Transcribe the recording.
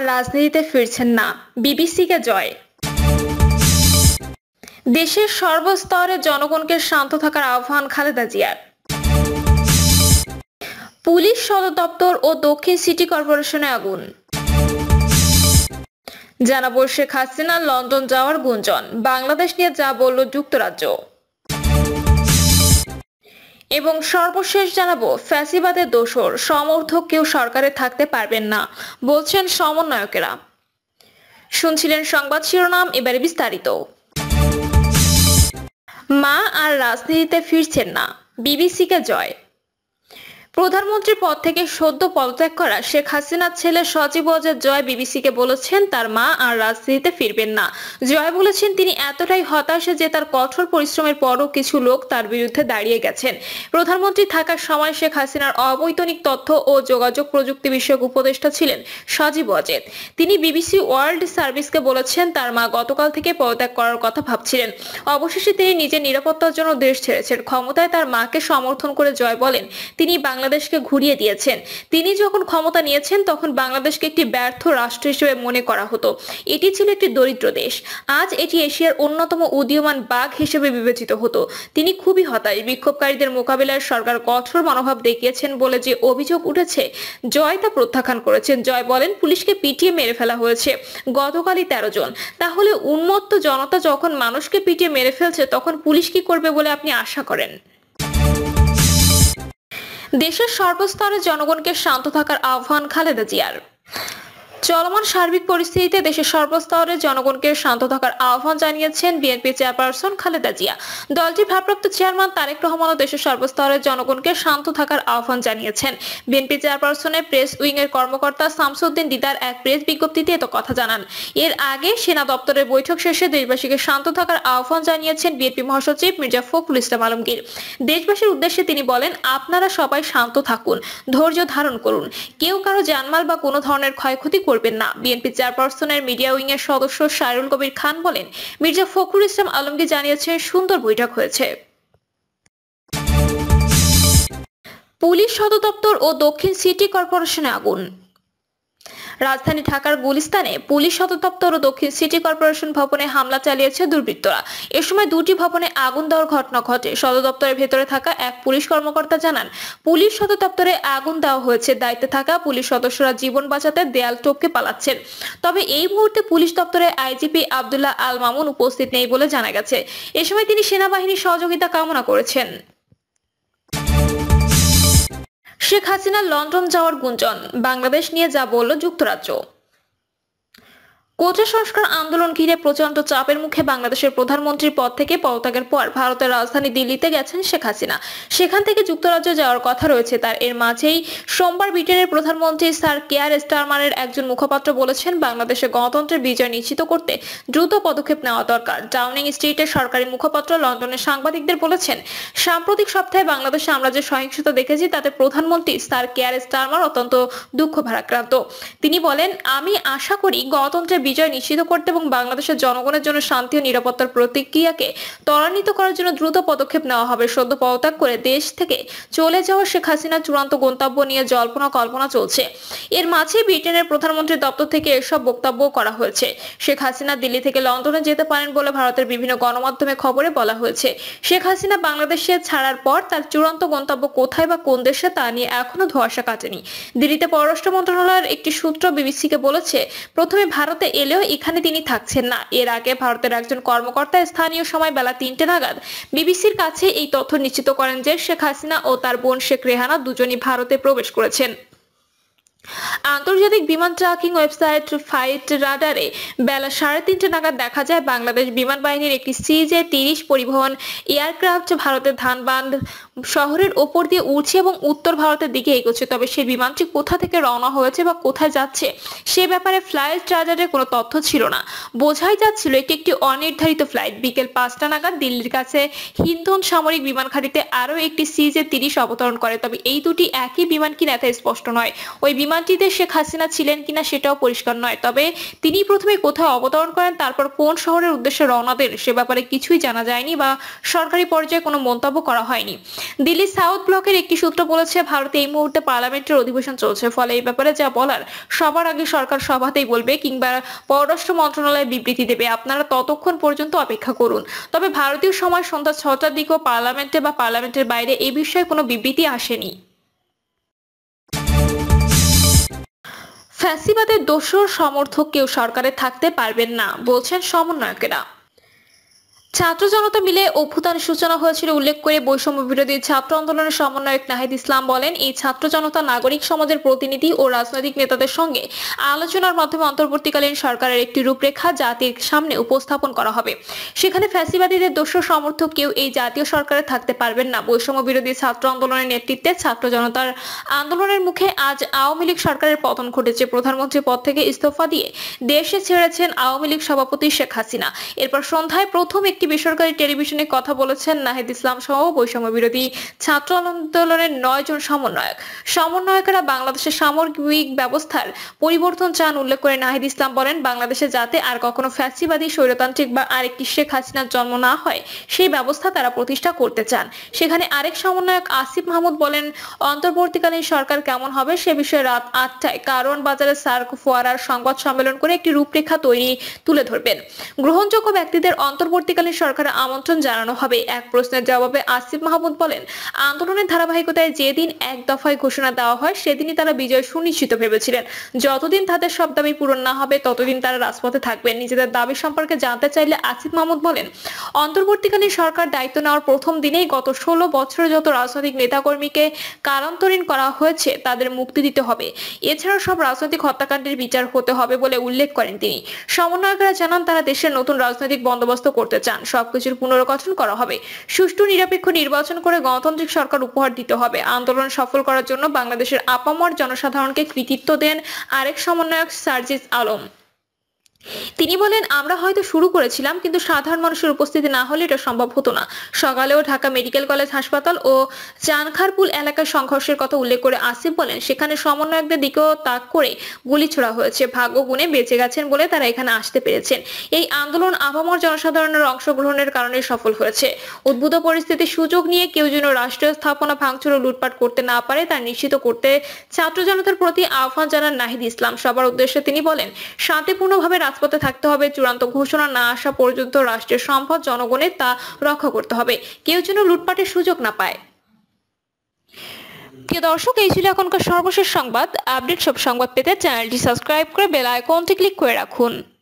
আর রাজনীতিতে ফিরছেন না, বিবিসিকে জয়। দেশের সর্বস্তরের জনগণকে শান্ত থাকার আহ্বান খালেদা জিয়ার। পুলিশ সদর দপ্তর ও দক্ষিণ সিটি কর্পোরেশনে আগুন। জানাবো শেখ হাসিনা লন্ডন যাওয়ার গুঞ্জন, বাংলাদেশ নিয়ে যা বলল যুক্তরাজ্য। এবং সর্বশেষ জানাবো ফ্যাসিবাদের দোসর, সমর্থক কেউ সরকারে থাকতে পারবেন না বলছেন সমন্বয়কেরা। শুনছিলেন সংবাদ শিরোনাম, এবারে বিস্তারিত। মা আর রাজনীতিতে ফিরছেন না, বিবিসিকে জয়। প্রধানমন্ত্রীর পদ থেকে সদ্য পদত্যাগ করা শেখ হাসিনার ছেলে সজীব ওয়াজেদ জয় বিবিসিকে বলেছেন তার মা আর রাজনীতিতে ফিরবেন না। জয় বলেছেন তিনি এতটাই হতাশ যে তার কঠোর পরিশ্রমের পরও কিছু লোক তার বিরুদ্ধে দাঁড়িয়ে গেছেন। প্রধানমন্ত্রী থাকার সময় শেখ হাসিনার অবৈতনিক তথ্য ও যোগাযোগ প্রযুক্তি বিষয়ক উপদেষ্টা ছিলেন সজীব ওয়াজেদ। তিনি বিবিসি ওয়ার্ল্ড সার্ভিসকে বলেছেন তার মা গতকাল থেকে পদত্যাগ করার কথা ভাবছিলেন। অবশেষে তিনি নিজের নিরাপত্তার জন্য দেশ ছেড়েছেন। ক্ষমতায় তার মাকে সমর্থন করে জয় বলেন তিনি বাংলাদেশকে ঘুরিয়ে দিয়েছেন। তিনি যখন ক্ষমতা নিয়েছেন তখন বাংলাদেশকে একটি ব্যর্থ রাষ্ট্র হিসেবে মনে করা হতো। এটি ছিল একটি দরিদ্র দেশ। আজ এটি এশিয়ার অন্যতম উদীয়মান বাঘ হিসেবে বিবেচিত হতো। তিনি খুবই হতাশ। বিক্ষোভকারীদের মোকাবিলায় সরকার কঠোর মনোভাব দেখিয়েছেন বলে যে অভিযোগ উঠেছে, জয় তা প্রত্যাখ্যান করেছেন। জয় বলেন পুলিশকে পিটিয়ে মেরে ফেলা হয়েছে, গতকালই 13 জন। তাহলে উন্মত্ত জনতা যখন মানুষকে পিটিয়ে মেরে ফেলছে তখন পুলিশ কি করবে বলে আপনি আশা করেন? দেশের সর্বস্তরের জনগণকে শান্ত থাকার আহ্বান খালেদা জিয়ার। চলমান সার্বিক পরিস্থিতিতে দেশের সর্বস্তরের জনগণকে শান্ত থাকার আহ্বান জানিয়েছেন বিএনপি চেয়ারপারসন খালেদা জিয়া। দলটির ভারপ্রাপ্ত চেয়ারম্যান তারেক রহমানও দেশের সর্বস্তরের জনগণকে শান্ত থাকার আহ্বান জানিয়েছেন। বিএনপি চেয়ারপারসনের প্রেস উইং এর কর্মকর্তা শামসুদ্দিন দিদার এক প্রেস বিজ্ঞপ্তিতে এত কথা জানান। এর আগে সেনা দপ্তরের বৈঠক শেষে দেশবাসীকে শান্ত থাকার আহ্বান জানিয়েছেন বিএনপি মহাসচিব মির্জা ফখরুল ইসলাম আলমগীর। দেশবাসীর উদ্দেশ্যে তিনি বলেন, আপনারা সবাই শান্ত থাকুন, ধৈর্য ধারণ করুন, কেউ কারো জানমাল বা কোনো ধরনের ক্ষয়ক্ষতি করবেন না। বিএনপি চেয়ারপারসনের মিডিয়া উইং এর সদস্য সাইরুল কবির খান বলেন, মির্জা ফখরুল ইসলাম আলমগীর জানিয়েছেন সুন্দর বৈঠক হয়েছে। পুলিশ সদর দপ্তর ও দক্ষিণ সিটি কর্পোরেশনে আগুন। রাজধানী ঢাকার গুলিস্তানে পুলিশ সদর দপ্তর ও দক্ষিণ সিটি কর্পোরেশন ভবনে হামলা চালিয়েছে দুর্বৃত্তরা। এ সময় দুটি ভবনে আগুন দেওয়ার ঘটনা ঘটে। সদর দপ্তরের ভেতরে থাকা এক পুলিশ কর্মকর্তা জানান, পুলিশ সদর দপ্তরে আগুন দেওয়া হয়েছে। দায়িত্বে থাকা পুলিশ সদস্যরা জীবন বাঁচাতে দেয়াল টপকে পালাচ্ছেন। তবে এই মুহূর্তে পুলিশ দপ্তরে আইজিপি আব্দুল্লাহ আল মামুন উপস্থিত নেই বলে জানা গেছে। এ সময় তিনি সেনাবাহিনীর সহযোগিতা কামনা করেছেন। শেখ হাসিনা লন্ডন যাওয়ার গুঞ্জন, বাংলাদেশ নিয়ে যা বলল যুক্তরাজ্য। কোটা সংস্কার আন্দোলন ঘিরে প্রচন্ড চাপের মুখে বাংলাদেশের প্রধানমন্ত্রীর পদ থেকে পদত্যাগের পর ভারতের রাজধানী দিল্লিতে গেছেন শেখ হাসিনা। সেখান থেকে যুক্তরাজ্য যাওয়ার কথা রয়েছে তার। এর মাঝেই সোমবার ব্রিটেনের প্রধানমন্ত্রী স্যার কেয়ার স্টারমারের একজন মুখপাত্র বলেছেন, বাংলাদেশে গণতন্ত্রের বিজয় নিশ্চিত করতে দ্রুত পদক্ষেপ নেওয়া দরকার। ডাউনিং স্ট্রিটের সরকারি মুখপাত্র লন্ডনের সাংবাদিকদের বলেছেন, সাম্প্রতিক সপ্তাহে বাংলাদেশে আমরা যে সহিংসতা দেখেছি তাতে প্রধানমন্ত্রী স্যার কেয়ার স্টারমার অত্যন্ত দুঃখ ভারাক্রান্ত। তিনি বলেন, আমি আশা করি গণতন্ত্রের বিজয় নিশ্চিত করতে এবং বাংলাদেশের জনগণের জন্য শান্তি ও নিরাপত্তার প্রতিক্রিয়াকে ত্বরান্বিত করার জন্য দ্রুত পদক্ষেপ নেওয়া হবে। সদ্য পদত্যাগ করে দেশ থেকে চলে যাওয়া শেখ হাসিনার চূড়ান্ত গন্তব্য নিয়ে জল্পনা কল্পনা চলছে। এর মাঝে ব্রিটেনের প্রধানমন্ত্রীর দপ্তর থেকে এসব বক্তব্য করা হয়েছে। শেখ হাসিনা দিল্লি থেকে লন্ডনে যেতে পারেন বলে ভারতের বিভিন্ন গণমাধ্যমে খবরে বলা হয়েছে। শেখ হাসিনা বাংলাদেশে ছাড়ার পর তার চূড়ান্ত গন্তব্য কোথায় বা কোন দেশে তা নিয়ে এখনো ধোঁয়াশা কাটেনি। দিল্লিতে পররাষ্ট্র মন্ত্রণালয়ের একটি সূত্র বিবিসিকে বলেছে, প্রথমে ভারতে এলেও এখানে তিনি থাকছেন না। এর আগে ভারতের একজন কর্মকর্তা স্থানীয় সময় বেলা 3টে নাগাদ বিবিসির কাছে এই তথ্য নিশ্চিত করেন যে শেখ হাসিনা ও তার বোন শেখ রেহানা দুজনই ভারতে প্রবেশ করেছেন। আন্তর্জাতিক বিমান ট্র্যাকিং ওয়েবসাইট ফ্লাইট রাডারে বেলা 3:30 নাগাদ দেখা যায় বাংলাদেশ বিমান বাহিনীর একটি CJ-30 পরিবহন এয়ারক্রাফট ভারতের ধানবাদ শহরের ওপর দিয়ে উড়ছে এবং উত্তর ভারতের দিকে এগোচ্ছে। তবে সেই বিমানটি কোথা থেকে রওনা হয়েছে বা কোথায় যাচ্ছে সে ব্যাপারে ফ্লাইট রাডারে কোনো তথ্য ছিল না। বোঝাই যাচ্ছিল এটি একটি অনির্ধারিত ফ্লাইট। বিকেল 5টা নাগাদ দিল্লির কাছে হিন্দন সামরিক বিমান ঘাঁটিতে আরও একটি CJ-30 অবতরণ করে। তবে এই দুটি একই বিমান কিনা তা স্পষ্ট নয়। ওই বিমান বিমানটিতে শেখ হাসিনা ছিলেন কিনা সেটাও পরিষ্কার নয়। তবে তিনি প্রথমে কোথায় অবতরণ করেন, তারপর কোন শহরের উদ্দেশ্যে রওনা দেন সে ব্যাপারে কিছুই জানা যায়নি বা সরকারি পর্যায়ে কোনো মন্তব্য করা হয়নি। দিল্লি সাউথ ব্লকের একটি সূত্র বলেছে, ভারতে এই মুহূর্তে পার্লামেন্টের অধিবেশন চলছে, ফলে এই ব্যাপারে যা বলার সবার আগে সরকার সভাতেই বলবে কিংবা পররাষ্ট্র মন্ত্রণালয় বিবৃতি দেবে। আপনারা ততক্ষণ পর্যন্ত অপেক্ষা করুন। তবে ভারতীয় সময় সন্ধ্যা 6টার দিকেও পার্লামেন্টে বা পার্লামেন্টের বাইরে এই বিষয়ে কোনো বিবৃতি আসেনি। ফ্যাসিবাদের দোসর সমর্থক কেউ সরকারে থাকতে পারবেন না বলছেন সমন্বয়কেরা। ছাত্র জনতা মিলে অভ্যুত্থানের সূচনা হয়েছিল উল্লেখ করে বৈষম্য বিরোধী ছাত্র আন্দোলনের সমন্বয়ক নাহিদ ইসলাম বলেন, এই ছাত্র জনতা নাগরিক সমাজের প্রতিনিধি ও রাজনৈতিক নেতাদের সঙ্গে আলোচনার মাধ্যমে অন্তর্বর্তীকালীন সরকারের একটি রূপরেখা জাতির সামনে উপস্থাপন করা হবে। সেখানে ফ্যাসিবাদীদের দোসর সমর্থক কেউ এই জাতীয় সরকারে থাকতে পারবেন না। বৈষম্য বিরোধী ছাত্র আন্দোলনের নেতৃত্বে ছাত্র জনতার আন্দোলনের মুখে আজ আওয়ামী লীগ সরকারের পতন ঘটেছে। প্রধানমন্ত্রী পদ থেকে ইস্তফা দিয়ে দেশে ছেড়েছেন আওয়ামী লীগ সভাপতি শেখ হাসিনা। এরপর সন্ধ্যায় প্রথম একটি বেসরকারি টেলিভিশনে কথা বলেছেন নাহিদ ইসলাম সহ বৈষম্য বিরোধী ছাত্র আন্দোলনের 9 জন সমন্বয়কেরা বাংলাদেশের সামরিক ব্যবস্থার পরিবর্তন চান উল্লেখ করে নাহিদ ইসলাম বলেন, বাংলাদেশে যাতে আর কখনো ফ্যাসিবাদী স্বৈরতান্ত্রিক বা আরেকটি শেখ হাসিনার জন্ম না হয় সেই ব্যবস্থা তারা প্রতিষ্ঠা করতে চান। সেখানে আরেক সমন্বয়ক আসিফ মাহমুদ বলেন, অন্তর্বর্তীকালীন সরকার কেমন হবে সে বিষয়ে রাত 8টায় কারওয়ান বাজারে সার্ক ফোয়ারার সংবাদ সম্মেলন করে একটি রূপরেখা তুলে ধরবেন। গ্রহণযোগ্য ব্যক্তিদের অন্তর্বর্তীকালীন সরকারের আমন্ত্রণ জানানো হবে। এক প্রশ্নের জবাবে আসিফ মাহমুদ বলেন, আন্দোলনের ধারাবাহিকতায় যেদিন এক দফায় ঘোষণা দেওয়া হয় সেদিনই তারা বিজয় সুনিশ্চিত ভেবেছিলেন। যতদিন তাদের সব দাবি পূরণ না হবে ততদিন তারা রাজপথে থাকবেন। নিজেদের দাবি সম্পর্কে জানতে চাইলে আসিফ মাহমুদ বলেন, অন্তর্বর্তীকালীন সরকার দায়িত্ব নেওয়ার প্রথম দিনেই গত 16 বছরে যত রাজনৈতিক নেতাকর্মীকে কারান্তরীণ করা হয়েছে তাদের মুক্তি দিতে হবে। এছাড়াও সব রাজনৈতিক হত্যাকাণ্ডের বিচার হতে হবে বলে উল্লেখ করেন তিনি। সমন্বয়করা জানান, তারা দেশের নতুন রাজনৈতিক বন্দোবস্ত করতে চান। সবকিছুর পুনর্গঠন করা হবে। সুষ্ঠু নিরপেক্ষ নির্বাচন করে গণতান্ত্রিক সরকার উপহার দিতে হবে। আন্দোলন সফল করার জন্য বাংলাদেশের আপামর জনসাধারণকে কৃতিত্ব দেন আরেক সমন্বয়ক সার্জিস আলম। তিনি বলেন, আমরা হয়তো শুরু করেছিলাম কিন্তু সাধারণ মানুষের উপস্থিতি না হলে এটা সম্ভব হতো না। সকালেও ঢাকা মেডিকেল কলেজ হাসপাতাল ও চানখারপুল এলাকায় সংঘর্ষের কথা উল্লেখ করে আসিফ বলেন, সেখানে সমন্বয়কদের দিকেও তাক করে গুলি ছোড়া হয়েছে। ভাগ্য গুণে বেঁচে গেছেন বলে তারা এখানে আসতে পেরেছেন। এই আন্দোলন আপামর জনসাধারণের অংশগ্রহণের কারণে সফল হয়েছে। উদ্ভূত পরিস্থিতির সুযোগ নিয়ে কেউ যেন রাষ্ট্রীয় স্থাপনা ভাঙচুর ও লুটপাট করতে না পারে তা নিশ্চিত করতে ছাত্র জনতার প্রতি আহ্বান জানান নাহিদ ইসলাম। সবার উদ্দেশ্যে তিনি বলেন, শান্তিপূর্ণভাবে রাজপথে থাকতে হবে। চূড়ান্ত ঘোষণা না আসা পর্যন্ত রাষ্ট্রের সম্পদ জনগণের তা রক্ষা করতে হবে। কেউ যেন লুটপাটের সুযোগ না পায়। প্রিয় দর্শক, এই ছিল এখনকার সর্বশেষ সংবাদ। আপডেট সব সংবাদ পেতে চ্যানেলটি সাবস্ক্রাইব করে বেল আইকনটি ক্লিক করে রাখুন।